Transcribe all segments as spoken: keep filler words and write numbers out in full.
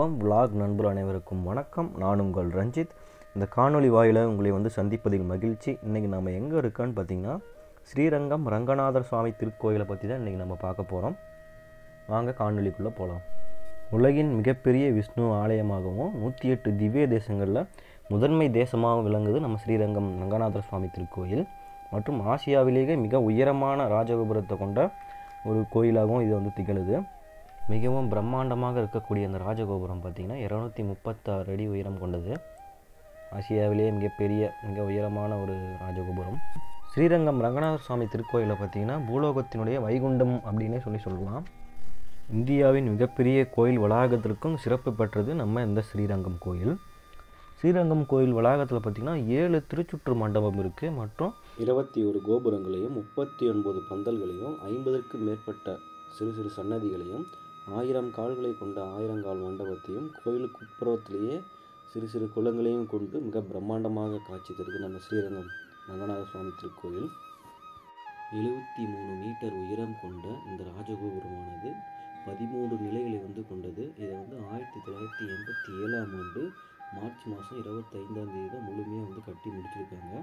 குடும்பம் விலாக் நண்பர் அனைவருக்கும் வணக்கம். நான் உங்கள் ரஞ்சித். இந்த காணொலி வாயிலாக உங்களை வந்து சந்திப்பதில் மகிழ்ச்சி. இன்றைக்கி நம்ம எங்கே இருக்கோன்னு பார்த்திங்கன்னா ஸ்ரீரங்கம் ரங்கநாதர் சுவாமி திருக்கோயிலை பற்றி தான் இன்றைக்கி நம்ம பார்க்க போகிறோம். வாங்க காணொலிக்குள்ளே போகலாம். உலகின் மிகப்பெரிய விஷ்ணு ஆலயமாகவும் நூற்றி எட்டு திவ்ய தேசங்களில் முதன்மை தேசமாக விளங்குது நம்ம ஸ்ரீரங்கம் ரங்கநாதர் சுவாமி திருக்கோயில். மற்றும் ஆசியாவிலேயே மிக உயரமான ராஜகோபுரத்தை கொண்ட ஒரு கோயிலாகவும் இது வந்து திகழுது. மிகவும் பிரம்மாண்டமாக இருக்கக்கூடிய அந்த ராஜகோபுரம் பார்த்திங்கன்னா இரநூத்தி முப்பத்தாறு அடி உயரம் கொண்டது. ஆசியாவிலேயே மிகப்பெரிய மிக உயரமான ஒரு ராஜகோபுரம். ஸ்ரீரங்கம் ரங்கநாதர் சுவாமி திருக்கோயிலை பார்த்திங்கன்னா பூலோகத்தினுடைய வைகுண்டம் அப்படின்னே சொல்லி சொல்லலாம். இந்தியாவின் மிகப்பெரிய கோயில் வளாகத்திற்கும் சிறப்பு பெற்றது நம்ம இந்த ஸ்ரீரங்கம் கோயில். ஸ்ரீரங்கம் கோயில் வளாகத்தில் பார்த்திங்கன்னா ஏழு திருச்சுற்று மண்டபம் இருக்குது. மற்றும் இருபத்தி ஒரு கோபுரங்களையும் முப்பத்தி ஒன்பது பந்தல்களையும் ஐம்பதற்கும் மேற்பட்ட சிறு சிறு சன்னதிகளையும் ஆயிரம் கால்களை கொண்ட ஆயிரங்கால் மண்டபத்தையும் கோயிலுக்கு உட்புறத்திலேயே சிறு சிறு குளங்களையும் கொண்டு மிக பிரம்மாண்டமாக காட்சி தருது நம்ம ஸ்ரீரங்கம் ரங்கநாத சுவாமி திருக்கோயில். எழுபத்தி மூணு மீட்டர் உயரம் கொண்ட இந்த ராஜகோபுரமானது பதிமூன்று நிலைகளை வந்து கொண்டது. இதை வந்து ஆயிரத்தி தொள்ளாயிரத்தி எண்பத்தி ஏழாம் ஆண்டு மார்ச் மாதம் இருபத்தி ஐந்தாம் தேதி தான் முழுமையாக வந்து கட்டி முடிச்சிருக்காங்க.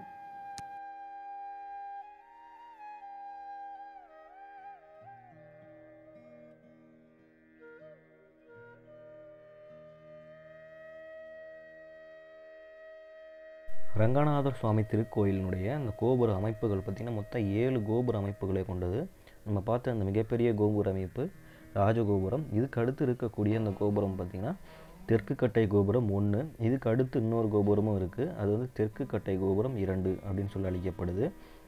ரங்கநாதர் சுவாமி திருக்கோயிலினுடைய அந்த கோபுர அமைப்புகள் பார்த்திங்கன்னா மொத்தம் ஏழு கோபுர அமைப்புகளை கொண்டது. நம்ம பார்த்த அந்த மிகப்பெரிய கோபுர அமைப்பு ராஜகோபுரம். இதுக்கு அடுத்து இருக்கக்கூடிய அந்த கோபுரம் பார்த்திங்கன்னா தெற்கு கட்டை கோபுரம் ஒன்று. இதுக்கு அடுத்து இன்னொரு கோபுரமும் இருக்குது. அது வந்து தெற்கு கட்டை கோபுரம் இரண்டு அப்படின்னு சொல்லி அழைக்கப்படுது.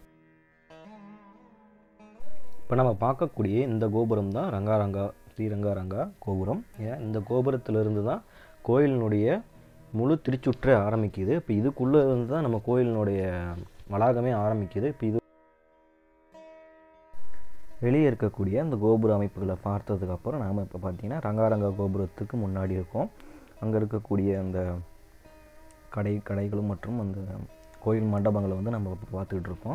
இப்போ நம்ம பார்க்கக்கூடிய இந்த கோபுரம் தான் ரங்காரங்கா ஸ்ரீரங்கா ரங்கா கோபுரம். ஏன் இந்த கோபுரத்திலிருந்து தான் கோயிலினுடைய முழு திருச்சுற்றே ஆரம்பிக்குது. இப்போ இதுக்குள்ளே இருந்து தான் நம்ம கோயிலினுடைய வளாகமே ஆரம்பிக்குது. இப்போ இது வெளியே இருக்கக்கூடிய அந்த கோபுர அமைப்புகளை பார்த்ததுக்கப்புறம் நாம் இப்போ பார்த்திங்கன்னா ரங்காரங்கா கோபுரத்துக்கு முன்னாடி இருக்கோம். அங்கே இருக்கக்கூடிய அந்த கடை கடைகளும் மற்றும் அந்த கோயில் மண்டபங்களை வந்து நம்ம இப்போ பார்த்துக்கிட்டு இருக்கோம்.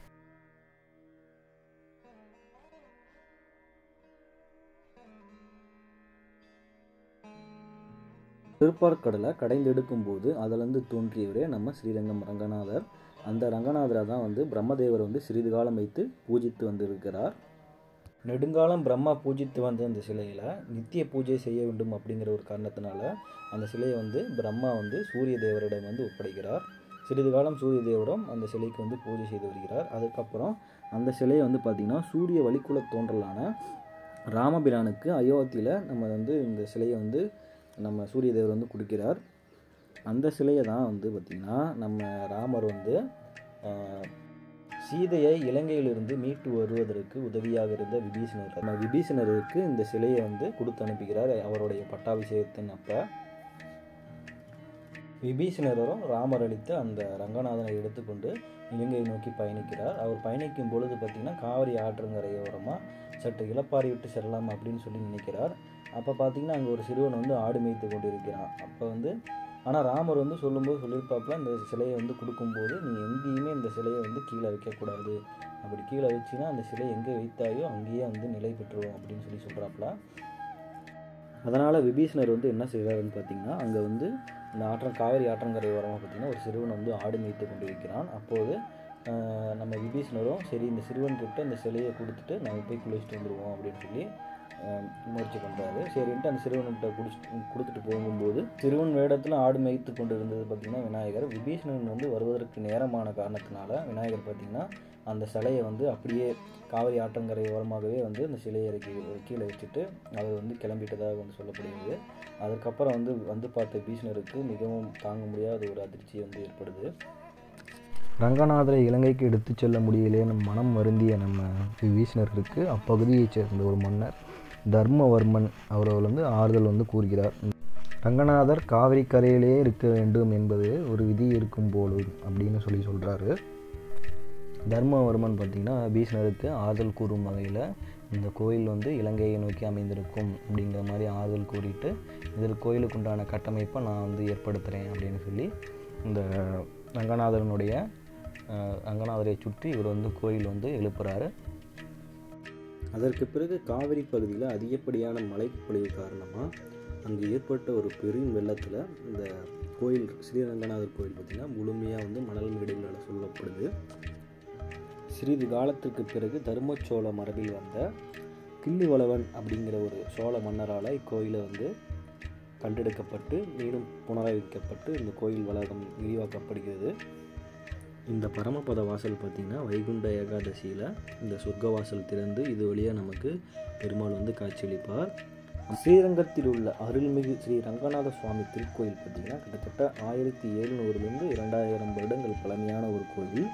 திருப்பார்கடலை கடைந்தெடுக்கும் போது அதிலிருந்து தோன்றியவரே நம்ம ஸ்ரீரங்கம் ரங்கநாதர். அந்த ரங்கநாதரை தான் வந்து பிரம்மதேவர் வந்து சிறிது காலம் வைத்து பூஜித்து வந்திருக்கிறார். நெடுங்காலம் பிரம்மா பூஜித்து வந்த அந்த சிலையில் நித்திய பூஜை செய்ய வேண்டும் அப்படிங்கிற ஒரு காரணத்தினால அந்த சிலையை வந்து பிரம்மா வந்து சூரிய தேவரிடம் வந்து ஒப்படைக்கிறார். சிறிது காலம் சூரிய தேவரும் அந்த சிலைக்கு வந்து பூஜை செய்து வருகிறார். அதுக்கப்புறம் அந்த சிலையை வந்து பார்த்திங்கன்னா சூரிய வழிக்குல தோன்றலான ராமபிரானுக்கு அயோத்தியில் நம்ம வந்து இந்த சிலையை வந்து நம்ம சூரிய தேவர் வந்து கொடுக்கிறார். அந்த சிலையை தான் வந்து பார்த்திங்கன்னா நம்ம ராமர் வந்து சீதையை இலங்கையிலிருந்து மீட்டு வருவதற்கு உதவியாக இருந்த விபீஷணர் நம்ம விபீஷணருக்கு இந்த சிலையை வந்து கொடுத்து அனுப்புகிறார். அவருடைய பட்டாபிஷேகத்தின் அப்போ விபீஷணரும் ராமர் அளித்த அந்த ரங்கநாதனை எடுத்துக்கொண்டு இலங்கையை நோக்கி பயணிக்கிறார். அவர் பயணிக்கும் பொழுது பார்த்திங்கன்னா காவிரி ஆற்றங்கரையோரமாக சற்று இளப்பாரி விட்டு செல்லலாம் அப்படின்னு சொல்லி நினைக்கிறார். அப்போ பார்த்திங்கன்னா அங்கே ஒரு சிறுவன் வந்து ஆடு மேய்த்து கொண்டு இருக்கிறான். அப்போ வந்து ஆனால் ராமர் வந்து சொல்லும்போது சொல்லியிருப்பாப்புல இந்த சிலையை வந்து கொடுக்கும்போது நீ எங்கேயுமே இந்த சிலையை வந்து கீழே வைக்கக்கூடாது, அப்படி கீழே வச்சுன்னா அந்த சிலை எங்கே வைத்தாயோ அங்கேயே வந்து நிலை பெற்றுவோம் அப்படின்னு சொல்லி சொல்கிறாப்புல. அதனால் விபீஷணர் வந்து என்ன செய்கிறாருன்னு பார்த்திங்கன்னா அங்கே வந்து இந்த ஆற்றம் காவிரி ஆற்றங்கரை ஓரமாக பார்த்திங்கன்னா ஒரு சிறுவன் வந்து ஆடு மேய்த்து கொண்டு இருக்கிறான். அப்போது நம்ம விபீஷணரும் சரி இந்த சிறுவன்கிட்ட இந்த சிலையை கொடுத்துட்டு நம்ம போய் குளிச்சுட்டு வந்துடுவோம் அப்படின்னு சொல்லி முயற்சி பண்ணுறாரு. சரின்ட்டு அந்த சிறுவன்கிட்ட குடிச்சு கொடுத்துட்டு போகும்போது சிறுவன் வேடத்தில் ஆடு மேய்த்து கொண்டு இருந்தது பார்த்திங்கன்னா விநாயகர். விபீஷணன் வந்து வருவதற்கு நேரமான காரணத்தினால விநாயகர் பார்த்திங்கன்னா அந்த சிலையை வந்து அப்படியே காவிரி ஆற்றங்கரை ஓரமாகவே வந்து அந்த சிலையை இறக்கி கீழே வச்சுட்டு அவர் வந்து கிளம்பிட்டதாக வந்து சொல்லப்படுகிறது. அதுக்கப்புறம் வந்து வந்து பார்த்த விபீஷணருக்கு மிகவும் தாங்க முடியாத ஒரு அதிர்ச்சி வந்து ஏற்படுது. ரங்கநாதரை இலங்கைக்கு எடுத்து செல்ல முடியலே நம் மனம் வருந்திய நம்ம விபீஷணருக்கு அப்பகுதியைச் சேர்ந்த ஒரு மன்னர் தர்மவர்மன் அவர்கள் வந்து ஆறுதல் வந்து கூறுகிறார். ரங்கநாதர் காவிரி கரையிலே இருக்க வேண்டும் என்பது ஒரு விதி இருக்கும் போலும் அப்படின்னு சொல்லி சொல்கிறாரு. தர்மவர்மன் பார்த்திங்கன்னா பீஷ்ணருக்கு ஆறுதல் கூறும் வகையில் இந்த கோயில் வந்து இலங்கையை நோக்கி அமைந்திருக்கும் அப்படிங்கிற மாதிரி ஆறுதல் கூறிட்டு இதில் கோயிலுக்கு உண்டான கட்டமைப்பை நான் வந்து ஏற்படுத்துகிறேன் அப்படின்னு சொல்லி இந்த ரங்கநாதரனுடைய ரங்கநாதரை சுற்றி இவர் வந்து கோயில் வந்து எழுப்புறாரு. அதற்கு பிறகு காவிரி பகுதியில் அதிகப்படியான மழைப்பொழிவு காரணமாக அங்கே ஏற்பட்ட ஒரு பெரும் வெள்ளத்தில் இந்த கோயில் ஸ்ரீரங்கநாதர் கோயில் பார்த்திங்கன்னா முழுமையாக வந்து மணல் மேடுகளால் சொல்லப்படுது. சிறிது காலத்திற்கு பிறகு தர்மச்சோழ மரபில் வந்த கிள்ளிவளவன் அப்படிங்கிற ஒரு சோழ மன்னரால் இக்கோயிலை வந்து கண்டெடுக்கப்பட்டு மீண்டும் புனரமைக்கப்பட்டு இந்த கோயில் வளாகம் விரிவாக்கப்படுகிறது. இந்த பரமபத வாசல் பார்த்திங்கன்னா வைகுண்ட ஏகாதசியில் இந்த சொர்க்க வாசல் திறந்து இது வழியாக நமக்கு பெருமாள் வந்து காட்சியளிப்பார். ஸ்ரீரங்கத்தில் உள்ள அருள்மிகு ஸ்ரீ ரங்கநாத சுவாமி திருக்கோயில் பார்த்திங்கன்னா கிட்டத்தட்ட ஆயிரத்தி எழுநூறுலேருந்து இரண்டாயிரம் வருடங்கள் பழமையான ஒரு கோயில்.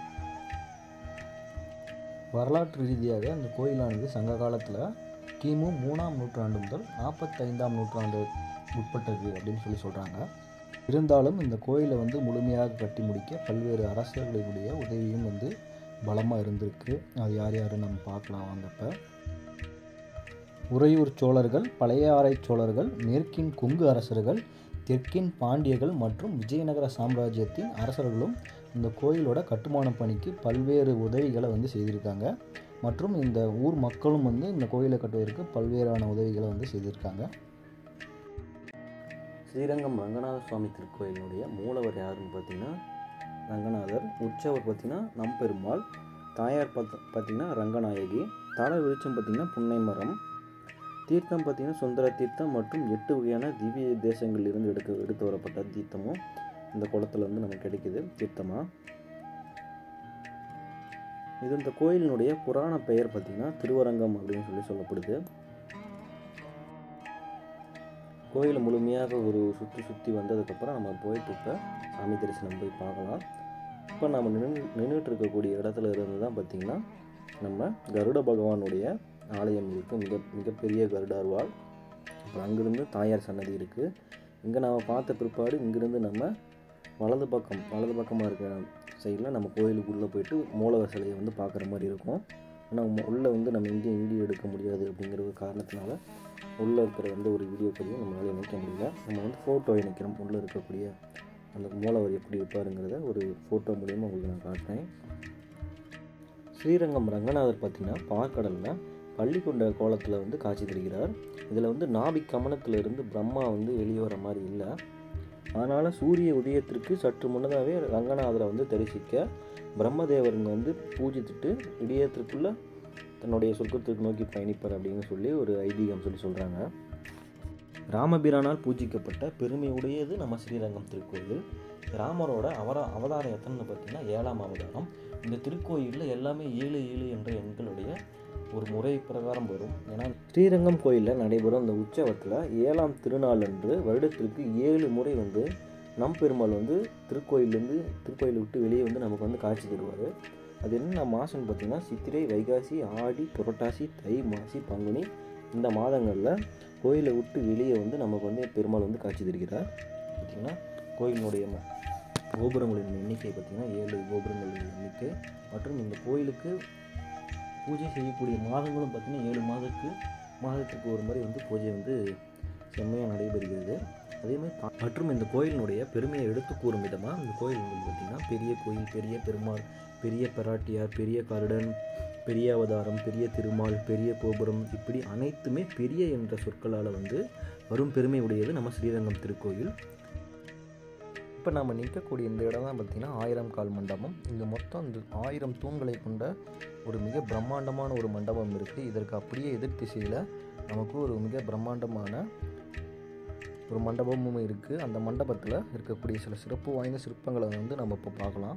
வரலாற்று ரீதியாக இந்த கோயிலானது சங்க காலத்தில் கிமு மூணாம் நூற்றாண்டு முதல் நாற்பத்தைந்தாம் நூற்றாண்டு உட்பட்டது அப்படின்னு சொல்லி சொல்கிறாங்க. இருந்தாலும் இந்த கோயிலை வந்து முழுமையாக கட்டி முடிக்க பல்வேறு அரசர்களுடைய உதவியும் வந்து பலமாக இருந்திருக்கு. அது யார் யாருன்னு நம்ம பார்க்கலாம் வாங்கப்போ. உறையூர் சோழர்கள், பழையாறை சோழர்கள், மேற்கின் கொங்கு அரசர்கள், தெற்கின் பாண்டியர்கள் மற்றும் விஜயநகர சாம்ராஜ்யத்தின் அரசர்களும் இந்த கோயிலோட கட்டுமான பணிக்கு பல்வேறு உதவிகளை வந்து செய்திருக்காங்க. மற்றும் இந்த ஊர் மக்களும் வந்து இந்த கோயிலை கட்டுவதற்கு பல்வேறான உதவிகளை வந்து செய்திருக்காங்க. ஸ்ரீரங்கம் ரங்கநாத சுவாமி திருக்கோயிலுடைய மூலவர் யாருன்னு பார்த்தீங்கன்னா ரங்கநாதர். உற்சவர் பார்த்திங்கன்னா நம்பெருமாள். தாயார் பார்த்து பார்த்திங்கன்னா ரங்கநாயகி. தல விருட்சம் பார்த்திங்கன்னா புன்னை மரம். தீர்த்தம் பார்த்திங்கன்னா சுந்தர தீர்த்தம் மற்றும் எட்டு வகையான திவ்ய தேசங்களில் இருந்து எடுக்க எடுத்து வரப்பட்ட தீர்த்தமும் இந்த குளத்தில் வந்து நமக்கு கிடைக்குது தீர்த்தமாக. இது இந்த கோயிலினுடைய புராண பெயர் பார்த்திங்கன்னா திருவரங்கம் அப்படின்னு சொல்லி சொல்லப்படுது. கோயிலை முழுமையாக ஒரு சுற்றி சுற்றி வந்ததுக்கப்புறம் நம்ம போயிட்டு இப்போ சாமி தரிசனம் போய் பார்க்கலாம். இப்போ நம்ம நின்று நின்றுட்டு இருக்கக்கூடிய இடத்துல இருந்து தான் பார்த்திங்கன்னா நம்ம கருட பகவானுடைய ஆலயம் இருக்குது. மிக மிகப்பெரிய கருடார்வாள். அப்புறம் அங்கேருந்து தாயார் சன்னதி இருக்குது. இங்கே நாம் பார்த்த பிற்பாடு இங்கேருந்து நம்ம வலது பக்கம் வலது பக்கமாக இருக்கிற சைடில் நம்ம கோயிலுக்குள்ளே போயிட்டு மூலவர் சிலையை வந்து பார்க்குற மாதிரி இருக்கும். ஆனால் உள்ளே வந்து நம்ம இங்கேயும் வீடியோ எடுக்க முடியாது அப்படிங்கிற ஒரு காரணத்தினால உள்ளே இருக்கிற எந்த ஒரு வீடியோ பதிவும் நம்மளால் இணைக்க முடியல. நம்ம வந்து ஃபோட்டோ இணைக்கிறோம். உள்ளே இருக்கக்கூடிய அந்த மூலவர் எப்படி இருப்பாருங்கிறத ஒரு ஃபோட்டோ மூலியமாக உங்களுக்கு நான் காட்டுறேன். ஸ்ரீரங்கம் ரங்கநாதர் பார்த்திங்கன்னா பார்க்கடலில் பள்ளி கொண்ட கோலத்தில் வந்து காட்சி தருகிறார். இதில் வந்து நாபி கமனத்திலிருந்து பிரம்மா வந்து வெளியே வர மாதிரி இல்லை. அதனால் சூரிய உதயத்திற்கு சற்று முன்னதாகவே ரங்கநாதரை வந்து தரிசிக்க பிரம்மதேவருங்க வந்து பூஜித்துட்டு விடியத்திற்குள்ளே தன்னுடைய சொர்க்கத்திற்கு நோக்கி பயணிப்பார் அப்படின்னு சொல்லி ஒரு ஐதீகம் சொல்லி சொல்கிறாங்க. ராமபிரானால் பூஜிக்கப்பட்ட பெருமை உடையது நம்ம ஸ்ரீரங்கம் திருக்கோயில். ராமரோட அவர அவதாரம் எத்தனைன்னு பார்த்தீங்கன்னா ஏழாம் அவதாரம். இந்த திருக்கோயிலில் எல்லாமே ஏழு ஏழு என்ற எண்களுடைய ஒரு முறை பிரகாரம் வரும். ஏன்னா ஸ்ரீரங்கம் கோயிலில் நடைபெறும் அந்த உற்சவத்தில் ஏழாம் திருநாள் அன்று வருடத்திற்கு ஏழு முறை வந்து நம்பெருமாள் வந்து திருக்கோயிலேருந்து திருக்கோயிலை விட்டு வெளியே வந்து நமக்கு வந்து காட்சி தருவார். அது என்ன மாதம்னு பார்த்திங்கன்னா சித்திரை, வைகாசி, ஆடி, புரட்டாசி, தை, மாசி, பங்குனி இந்த மாதங்களில் கோயிலை விட்டு வெளியே வந்து நமக்கு வந்து பெருமாள் வந்து காட்சி தருகிறார். பார்த்திங்கன்னா கோயிலினுடைய கோபுரங்களின் எண்ணிக்கை பார்த்திங்கன்னா ஏழு கோபுரங்களின் எண்ணிக்கை மற்றும் இந்த கோயிலுக்கு பூஜை செய்யக்கூடிய மாதங்களும் பார்த்திங்கன்னா ஏழு மாதத்துக்கு மாதத்துக்கு ஒரு முறை வந்து பூஜை வந்து செம்மையாக நடைபெறுகிறது. அதேமாதிரி மற்றும் இந்த கோயிலினுடைய பெருமையை எடுத்து கூறும் விதமாக இந்த கோயில் வந்து பார்த்திங்கன்னா பெரிய கோயில், பெரிய பெருமாள், பெரிய பெராட்டியார், பெரிய கருடன், பெரிய அவதாரம், பெரிய திருமால், பெரிய கோபுரம் இப்படி அனைத்துமே பெரிய என்ற சொற்களால் வந்து வரும் பெருமை உடையது நம்ம ஸ்ரீரங்கம் திருக்கோயில். இப்போ நம்ம நிற்கக்கூடிய இந்த இடம் தான் பார்த்திங்கன்னா ஆயிரம் கால் மண்டபம். இங்கே மொத்தம் இந்த ஆயிரம் தூண்களை கொண்ட ஒரு மிக பிரம்மாண்டமான ஒரு மண்டபம் இருக்குது. இதற்கு அப்படியே எதிர் திசையில் நமக்கு ஒரு மிக பிரம்மாண்டமான ஒரு மண்டபமும் இருக்குது. அந்த மண்டபத்தில் இருக்கக்கூடிய சில சிறப்பு வாய்ந்த சிற்பங்களை வந்து நம்ம இப்போ பார்க்கலாம்.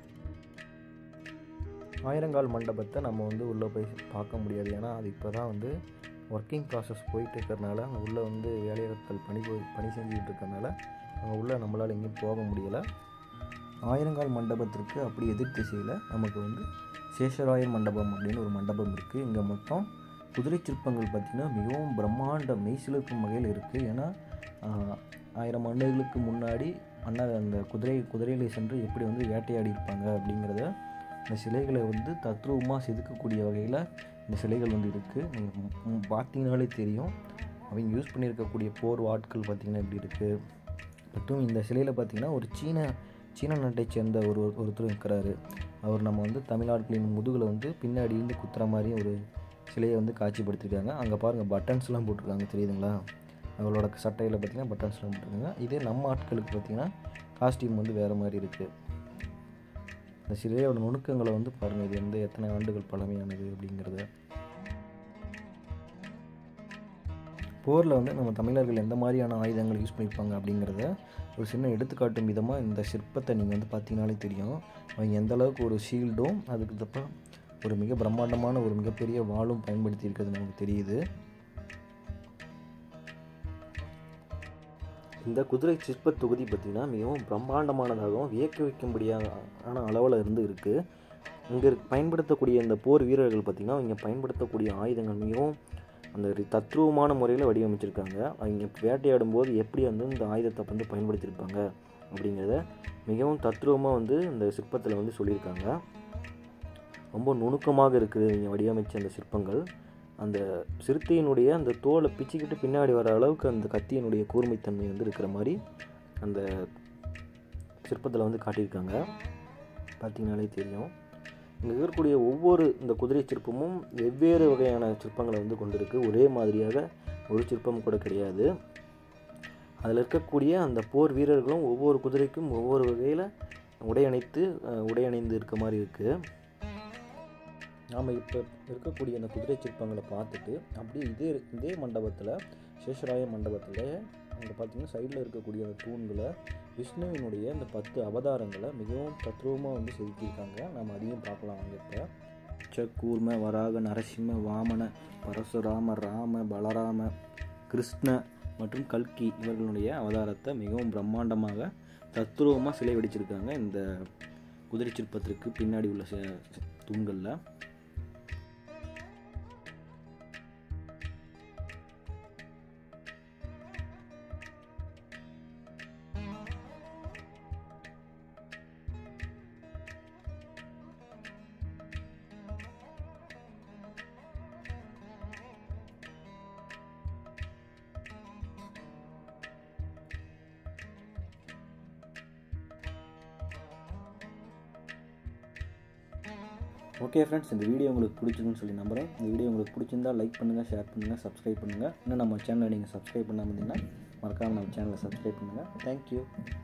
ஆயிரங்கால் மண்டபத்தை நம்ம வந்து உள்ளே போய் பார்க்க முடியாது. ஏன்னா அது இப்போ தான் வந்து ஒர்க்கிங் ப்ராசஸ் போயிட்டு இருக்கிறனால அங்கே உள்ளே வந்து வேலையாட்கள் பணி போய் பணி செஞ்சுக்கிட்டு இருக்கிறனால அங்கே உள்ளே நம்மளால் எங்கேயும் போக முடியலை. ஆயிரங்கால் மண்டபத்திற்கு அப்படி எதிர் திசையில் நமக்கு வந்து சேஷராயர் மண்டபம் அப்படின்னு ஒரு மண்டபம் இருக்குது. இங்கே மொத்தம் குதிரை சிற்பங்கள் பார்த்திங்கன்னா மிகவும் பிரம்மாண்ட மெய்சிலிருக்கும் வகையில் இருக்குது. ஏன்னா ஆயிரம் ஆண்டுகளுக்கு முன்னாடி அண்ணா அந்த குதிரை குதிரையில் சென்று எப்படி வந்து வேட்டையாடி இருப்பாங்க அப்படிங்கிறத இந்த சிலைகளை வந்து தத்ரூபமாக செதுக்கக்கூடிய வகையில் இந்த சிலைகள் வந்து இருக்குது. நீங்கள் பார்த்தீங்கனாலே தெரியும். அவங்க யூஸ் பண்ணியிருக்கக்கூடிய போர் ஆட்கள் பார்த்திங்கன்னா எப்படி இருக்குது. மற்றும் இந்த சிலையில் பார்த்திங்கன்னா ஒரு சீன சீன நாட்டை சேர்ந்த ஒரு ஒருத்தர் இருக்கிறாரு. அவர் நம்ம வந்து தமிழ்நாட்டின் முதுகில் வந்து பின்னாடி இருந்து குத்துற மாதிரி ஒரு சிலையை வந்து காட்சிப்படுத்திருக்காங்க. அங்கே பாருங்கள் பட்டன்ஸ்லாம் போட்டிருக்காங்க தெரியுதுங்களா. அவளோட சட்டையில் பார்த்திங்கன்னா பட்டன்ஸ்லாம் போட்டுருக்காங்க. இதே நம்ம ஆட்களுக்கு பார்த்திங்கன்னா காஸ்டியூம் வந்து வேறு மாதிரி இருக்குது. இந்த சிலையோட நுணுக்கங்களை வந்து பாருங்கள், இது வந்து எத்தனை ஆண்டுகள் பழமையானது அப்படிங்கிறத. போரில் வந்து நம்ம தமிழர்கள் எந்த மாதிரியான ஆயுதங்கள் யூஸ் பண்ணியிருப்பாங்க அப்படிங்கிறத ஒரு சின்ன எடுத்துக்காட்டும் விதமாக இந்த சிற்பத்தை நீங்கள் வந்து பார்த்தீங்கனாலே தெரியும். அவங்க எந்த அளவுக்கு ஒரு ஷீல்டும் அதுக்கு தப்ப ஒரு மிக பிரம்மாண்டமான ஒரு மிகப்பெரிய வாளும் பயன்படுத்தி இருக்கிறது நமக்கு தெரியுது. இந்த குதிரை சிற்ப தொகுதி பார்த்திங்கன்னா மிகவும் பிரம்மாண்டமானதாகவும் வியக்க வைக்கும்படியான அளவில் இருந்து இருக்குது. இங்கே பயன்படுத்தக்கூடிய இந்த போர் வீரர்கள் பார்த்திங்கன்னா இங்கே பயன்படுத்தக்கூடிய ஆயுதங்கள் மிகவும் அந்த தத்ரூபமான முறையில் வடிவமைச்சிருக்காங்க. அவங்க வேட்டையாடும் போது எப்படி வந்து இந்த ஆயுதத்தை வந்து பயன்படுத்தியிருப்பாங்க அப்படிங்கிறத மிகவும் தத்ரூபமாக வந்து இந்த சிற்பத்தில் வந்து சொல்லியிருக்காங்க. ரொம்ப நுணுக்கமாக இருக்குது இங்கே வடிவமைச்ச அந்த சிற்பங்கள். அந்த சிறுத்தையினுடைய அந்த தோலை பிச்சுக்கிட்டு பின்னாடி வர அளவுக்கு அந்த கத்தியினுடைய கூர்மைத்தன்மை வந்து இருக்கிற மாதிரி அந்த சிற்பத்தில் வந்து காட்டியிருக்காங்க. பார்த்திங்கனாலே தெரியும். இங்கே இருக்கக்கூடிய ஒவ்வொரு இந்த குதிரை சிற்பமும் வெவ்வேறு வகையான சிற்பங்களை வந்து கொண்டிருக்கு. ஒரே மாதிரியாக ஒரு சிற்பம் கூட கிடையாது. அதில் இருக்கக்கூடிய அந்த போர் வீரர்களும் ஒவ்வொரு குதிரைக்கும் ஒவ்வொரு வகையில் உடையணைத்து உடையணைந்து இருக்க மாதிரி இருக்குது. நாம் இப்போ இருக்கக்கூடிய அந்த குதிரை சிற்பங்களை பார்த்துட்டு அப்படியே இதே இதே மண்டபத்தில் சேஷராய மண்டபத்தில் அங்கே பார்த்திங்கன்னா சைடில் இருக்கக்கூடிய அந்த தூண்களை விஷ்ணுவினுடைய அந்த பத்து அவதாரங்களை மிகவும் தத்ரூபமாக வந்து செதுக்கியிருக்காங்க. நம்ம அதையும் பார்க்கலாம் அங்கே. இப்போ ச கூர்ம வராக நரசிம்ம வாமன பரசுராம ராம பலராம கிருஷ்ண மற்றும் கல்கி இவர்களுடைய அவதாரத்தை மிகவும் பிரம்மாண்டமாக தத்ரூபமாக சிலை வடிச்சிருக்காங்க இந்த குதிரை சிற்பத்திற்கு பின்னாடி உள்ள தூண்களில். ஓகே ஃப்ரெண்ட்ஸ், இந்த வீடியோ உங்களுக்கு பிடிச்சிருக்குன்னு சொல்லி நம்புகிறேன். இந்த வீடியோ உங்களுக்கு பிடிச்சிருந்தால் லைக் பண்ணுங்கள், ஷேர் பண்ணுங்கள், சப்ஸ்கிரைப் பண்ணுங்கள். இன்னும் நம்ம சேனலை நீங்கள் சப்ஸ்கிரைப் பண்ணாமல் இருந்தீங்கன்னா மறக்காமல் நம்ம சேனலை சப்ஸ்கிரைப் பண்ணுங்கள். தேங்க்யூ.